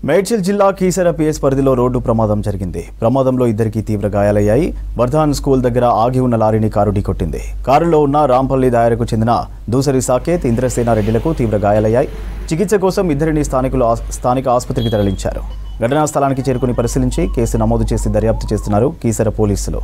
మేడ్చల్ జిల్లా కీసర పిఎస్ పరిధిలో రోడ్డు ప్రమాదం జరిగింది. ప్రమాదంలో ఇద్దరికి తీవ్ర గాయాలయ్యాయి. వర్ధాన్ స్కూల్ దగ్గర ఆగి ఉన్న లారీని కారు ఢీకొట్టింది. కారులో ఉన్న రాంపల్లి దాయరకు చెందిన దూసరి సాకేత్, ఇంద్రసేన రెడ్డిలకు తీవ్ర గాయాలయ్యాయి. చికిత్స కోసం ఇద్దరిని స్థానిక ఆసుపత్రికి తరలించారు. ఘటనా స్థలానికి చేరుకుని పరిశీలించి కేసు నమోదు చేసి దర్యాప్తు చేస్తున్నారు కీసర పోలీసులు.